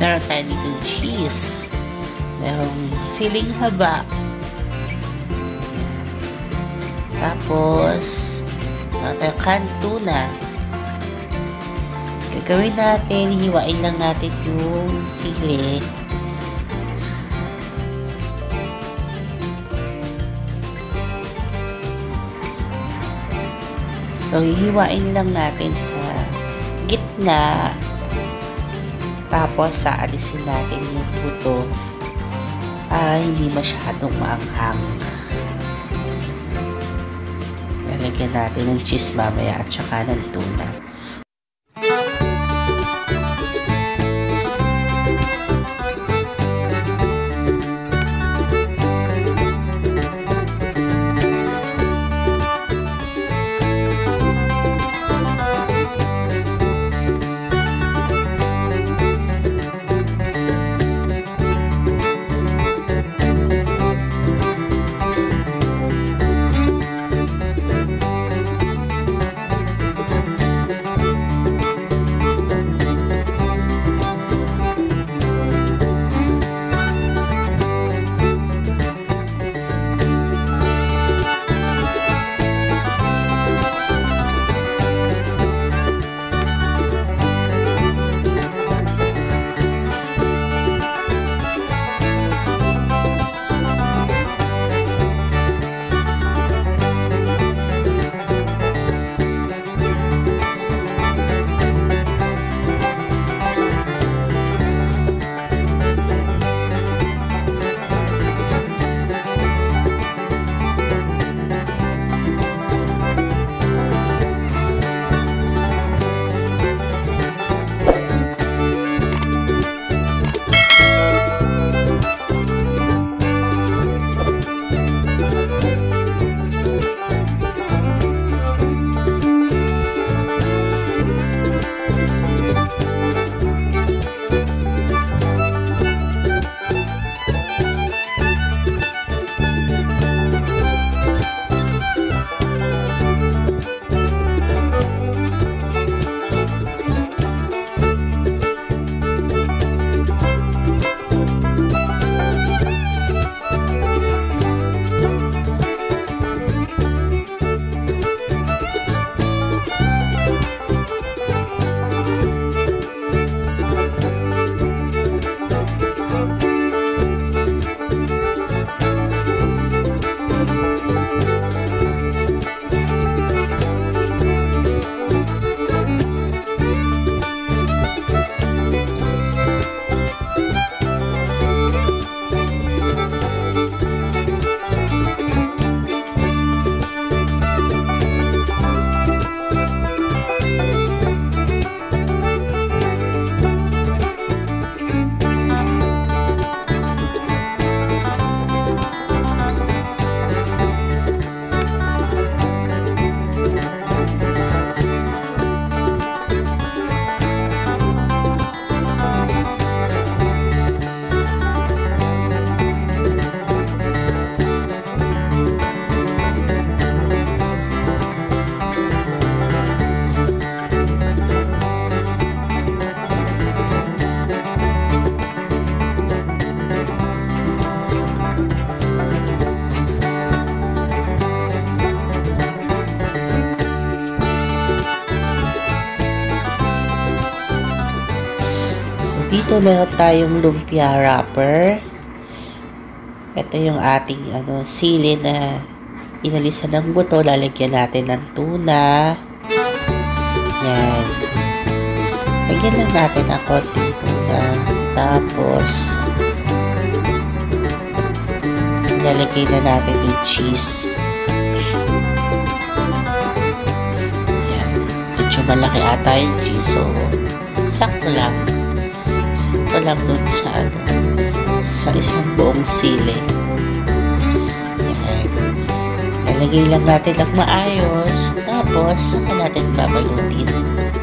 meron tayo dito cheese. Merong siling haba. Tapos, meron tayong canned tuna. Gagawin natin, hiwain lang natin yung sili. So, hihiwain lang natin sa gitna. Tapos, saalisin natin yung buto para hindi masyadong maanghang. Lalagyan natin ng cheese mamaya at saka ng tuna. Dito meron tayong lumpia wrapper. Ito yung ating sili na inalisan ng buto. Lalagyan natin ng tuna. Yan. Lagyan lang natin ang konting tuna. Tapos, lalagyan na natin yung cheese. Yan. Medyo malaki ata yung cheese. So, sakto lang. Sakto lang dun sa isang buong sili. Yan. Lalagay lang natin ng maayos. Tapos, saka natin babalutin.